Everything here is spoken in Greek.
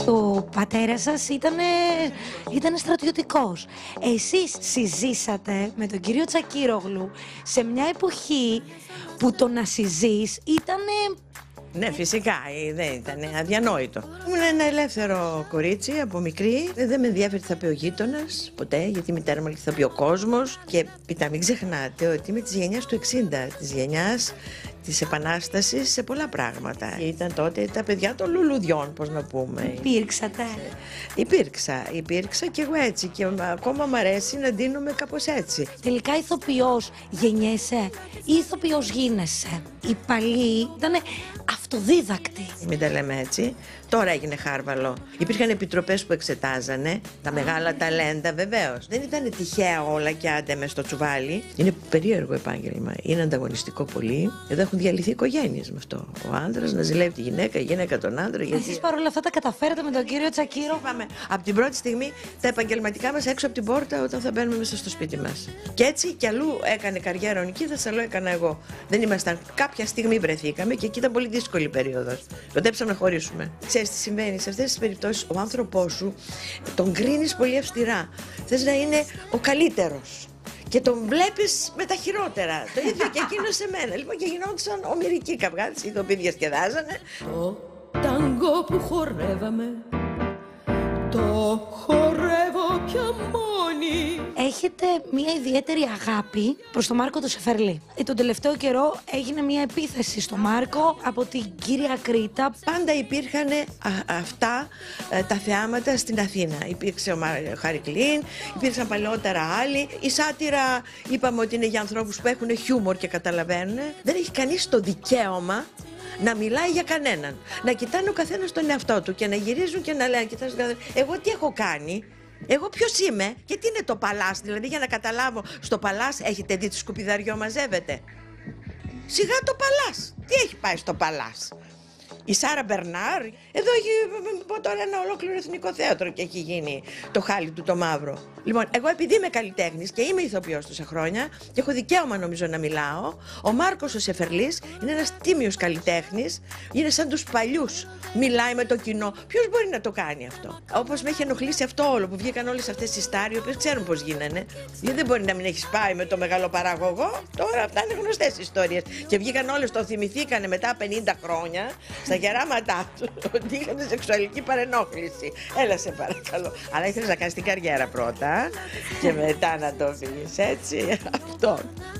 ο πατέρας σας ήταν στρατιωτικός. Εσείς συζήσατε με τον κύριο Τσακίρογλου σε μια εποχή που το να συζείς ήταν... Ναι, φυσικά, δεν ήταν αδιανόητο. Ήμουν ένα ελεύθερο κορίτσι από μικρή. Δεν με ενδιαφέρει τι θα πει ο γείτονας ποτέ, γιατί η μητέρα μου λέει τι θα πει ο κόσμος. Και μην ξεχνάτε ότι είμαι της γενιάς του 60, της γενιάς της Επανάστασης σε πολλά πράγματα. Ήταν τότε τα παιδιά των λουλουδιών, πώς να πούμε. Υπήρξατε. Υπήρξα και εγώ έτσι. Και ακόμα μου αρέσει να ντύνομαι κάπως έτσι. Τελικά ηθοποιός γεννιέσαι ή ηθοποιός γίνεσαι? Οι παλιοί ήταν αυτοδίδακτοι. Μην τα λέμε έτσι. Τώρα έγινε χάρβαλο. Υπήρχαν επιτροπές που εξετάζανε τα μεγάλα ταλέντα, βεβαίως. Δεν ήταν τυχαία όλα και άντε μες στο τσουβάλι. Είναι περίεργο επάγγελμα. Είναι ανταγωνιστικό πολύ. Εδώ έχουν διαλυθεί οικογένειες με αυτό. Ο άντρας να ζηλεύει τη γυναίκα, η γυναίκα τον άντρα. Εσείς παρόλα αυτά τα καταφέρατε με τον κύριο Τσακίρο. Πάμε από την πρώτη στιγμή τα επαγγελματικά μας έξω από την πόρτα όταν θα μπαίνουμε μέσα στο σπίτι μας. Και έτσι κι αλλού έκανε καριέρα ο Νικήτας, αλλού έκανα εγώ. Δεν ήμασταν. Κάποια στιγμή βρεθήκαμε και εκεί ήταν πολύ δύσκολη περίοδος. Κοντέψαμε να χωρίσουμε. Ξέρεις τι συμβαίνει σε αυτές τις περιπτώσεις? Ο άνθρωπός σου τον κρίνεις πολύ αυστηρά. Θες να είναι ο καλύτερος. Και τον βλέπεις με τα χειρότερα. Το ίδιο και εκείνο σε μένα. Λοιπόν, και γινόντουσαν ομηρικοί καυγάδες. Οι ηθοποιοί διασκεδάζανε. Το ταγκό που χορεύαμε, το χορεύω πια μόνη. Έχετε μια ιδιαίτερη αγάπη προς τον Μάρκο το Σεφερλί. Τον τελευταίο καιρό έγινε μια επίθεση στο Μάρκο από την κύρια Κρήτα. Πάντα υπήρχαν αυτά τα θεάματα στην Αθήνα. Υπήρξε ο Χαρικλίν, υπήρξαν παλαιότερα άλλοι. Η σάτυρα είπαμε ότι είναι για ανθρώπους που έχουν χιούμορ και καταλαβαίνουν. Δεν έχει κανείς το δικαίωμα να μιλάει για κανέναν. Να κοιτάνε ο καθένας τον εαυτό του και να γυρίζουν και να λένε: κοιτάζουν τον καθένα, εγώ τι έχω κάνει, εγώ ποιος είμαι και τι είναι το παλάς. Δηλαδή, για να καταλάβω, στο παλάς έχετε δει τι σκουπιδαριό μαζεύετε? Σιγά το παλάς. Τι έχει πάει στο παλάς? Η Σάρα Μπερνάρ, εδώ έχει τώρα ένα ολόκληρο εθνικό θέατρο και έχει γίνει το χάλι του το μαύρο. Λοιπόν, εγώ επειδή είμαι καλλιτέχνης και είμαι ηθοποιός τόσα χρόνια και έχω δικαίωμα νομίζω να μιλάω, ο Μάρκος ο Σεφερλής είναι ένας τίμιος καλλιτέχνης, είναι σαν τους παλιούς. Μιλάει με το κοινό. Ποιος μπορεί να το κάνει αυτό? Όπως με έχει ενοχλήσει αυτό όλο που βγήκαν όλες αυτές οι στάροι, οι οποίες ξέρουν πώς γίνανε. Γιατί δεν μπορεί να μην έχει πάει με το μεγάλο παραγωγό. Τώρα αυτά είναι γνωστές ιστορίες. Και βγήκαν όλες, το θυμηθήκανε μετά 50 χρόνια στα γεράματά του ότι είχαν σεξουαλική παρενόχληση. Έλα σε παρακαλώ. Αλλά ήθελες να κάνεις την καριέρα πρώτα και μετά να το φύγεις, έτσι. Αυτό.